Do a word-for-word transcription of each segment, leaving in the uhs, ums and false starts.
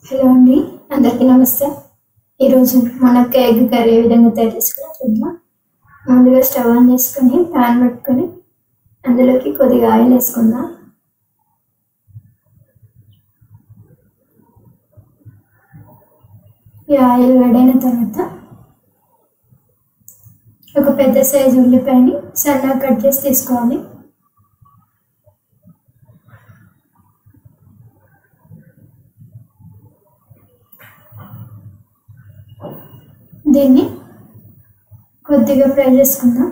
Hello అండి, అందరికీ నమస్తే. ఈరోజు మనకి ఎగ్ కర్రీ ఏ విధంగా తయారు చేసుకోవాలో చూద్దాం. ముందుగా స్టవ్ ఆన్ చేసుకొని ప్యాన్ పెట్టుకొని అందులోకి కొద్దిగా ఆయిల్ వేసుకుందాం. ఈ ఆయిల్ వేడైన తర్వాత ఒక పెద్ద సైజు ఉల్లిపాయని సన్నగా కట్ చేసి తీసుకోవాలి. దీన్ని కొద్దిగా ఫ్రై చేసుకుందాం.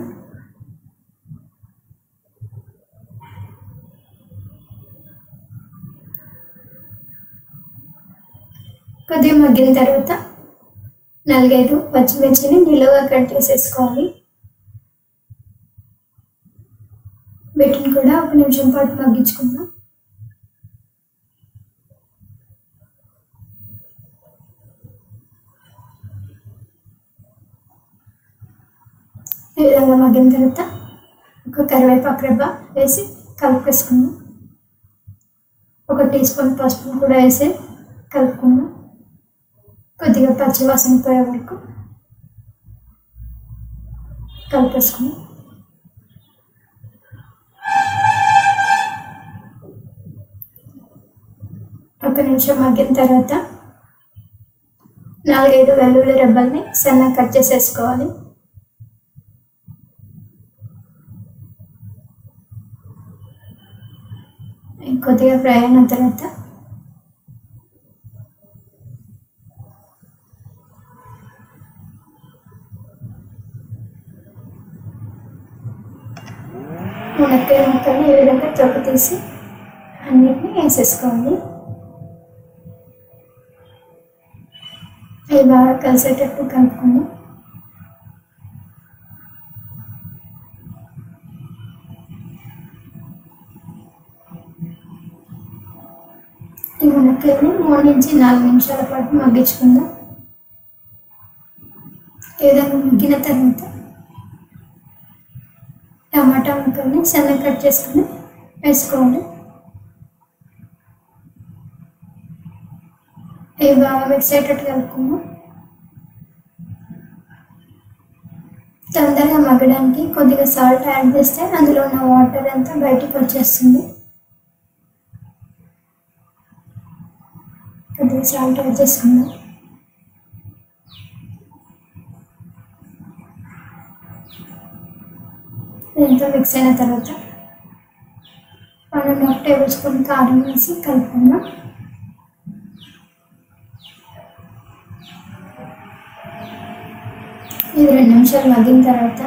కొద్దిగా మగ్గిన తర్వాత నాలుగైదు పచ్చిమిర్చిని నిలువుగా కట్ చేసేసుకోవాలి. వీటిని కూడా ఒక నిమిషం పాటు మగ్గించుకుందాం. ఈ విధంగా మగ్గిన తర్వాత ఒక కరివేపాకు రెబ్బ వేసి కలుపుకేసుకుందాం. ఒక టీ స్పూన్ పసుపు కూడా వేసి కలుపుకుందాం. కొద్దిగా పచ్చి వాసన పోయే వరకు కలిపేసుకుందాం. ఒక నిమిషం మగ్గిన తర్వాత నాలుగైదు వెల్లుల్లి రెబ్బల్ని సన్నగా కట్ చేసేసుకోవాలి. కొద్దిగా ఫ్రై అయిన తర్వాత మునక్కాయ ముక్కల్ని ఈ విధంగా తొక్క తీసి అన్నిటిని వేసేసుకోవాలి. అవి బాగా కలిసేటట్టు కలుపుకుందాం. ఈ మునక్కాయని మూడు నుంచి నాలుగు నిమిషాల పాటు మగ్గించుకుందాం. ఈ విధంగా మగ్గిన తర్వాత టమాటా ముక్కల్ని సన్నగా కట్ చేసుకుని వేసుకోవాలి. ఇవి బాగా మిక్స్ అయ్యేటట్టు కలుపుకుందాం. తొందరగా మగ్గడానికి కొద్దిగా సాల్ట్ యాడ్ చేస్తే అందులో ఉన్న వాటర్ అంతా బయటకు వచ్చేస్తుంది. కొద్దిగా సాల్ట్ యాడ్ చేసుకుందాం. దీంతో మిక్స్ అయిన తర్వాత one and half tablespoon కారం వేసి కలుపుకుందాం. ఇది రెండు నిమిషాలు మగ్గిన తర్వాత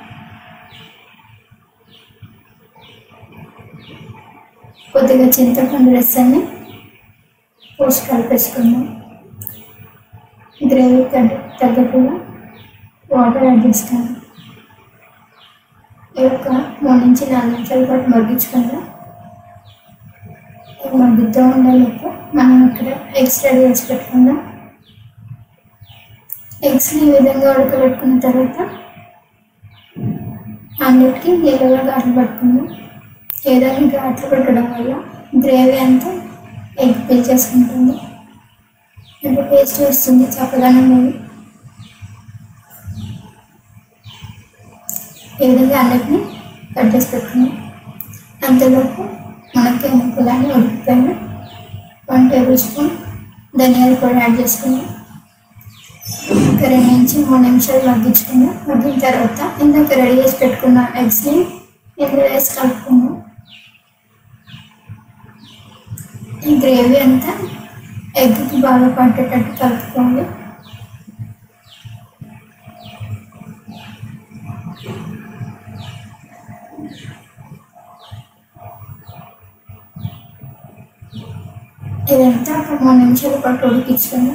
కొద్దిగా చింతపండు రసాన్ని పోసి కలిపేసుకుందాం. గ్రేవీ తగ్గ తగ్గట్టుగా వాటర్ యాడ్ చేసుకోండి. ఈ యొక్క మూడు నుంచి నాలుగు నిమిషాల పాటు మగ్గించుకుందాం. ఇవి మగ్గుతూ ఉండేలోపు మనం ఇక్కడ ఎగ్స్ రెడీ చేసి పెట్టుకుందాం. ఎగ్స్ని ఈ విధంగా ఉడకబెట్టుకున్న తర్వాత అన్నిటికీ నీళ్ళగా ఘాట్లు పట్టుకుందాం. ఏదైనా ఘాట్లు పెట్టడం వల్ల గ్రేవీ అంతా ఎగ్ పీల్ చేసుకుంటుంది, అంటే టేస్ట్ వస్తుంది చక్కదనం అనేది. ఈ విధంగా అన్నిటిని కట్ చేసి పెట్టుకుందాం. అంతలోపు మనకి ముక్కలని ఉడికిపోయిన వన్ టేబుల్ స్పూన్ ధనియాల పొడి యాడ్ చేసుకుందాం. ఒక రెండు నుంచి మూడు నిమిషాలు మగ్గించుకుందాం. మగ్గిన తర్వాత ఇందాక రెడీ చేసి పెట్టుకున్న ఎగ్స్ని ఇందులో వేసి కలుపుకుందాం. ఈ గ్రేవీ అంతా ఎగ్కి బాగా పట్టేటట్టు కలుపుకోవాలి. ఇదంతా ఒక మూడు నిమిషాల పాటు ఉడికించుకుందాం.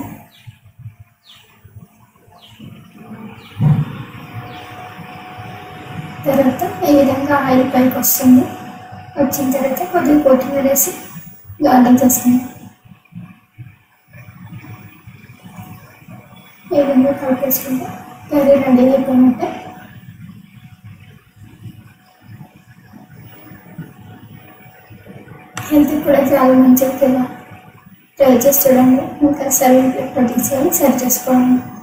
తర్వాత ఈ విధంగా ఆయిల్ పైకి వస్తుంది. వచ్చిన తర్వాత కొద్దిగా కొత్తిమీర వేసి గార్నిష్ చేసుకుందాం. ఈ విధంగా కలిపేసుకుంటే కర్రీ రెడీ అయిపోయినట్టే. హెల్త్ కూడా చాలా మంచిది కదా. ట్రై చేసి చూడండి. ఇంకా సర్వింగ్ ప్లేట్లో తీసుకొని సర్వ్ చేసుకోండి.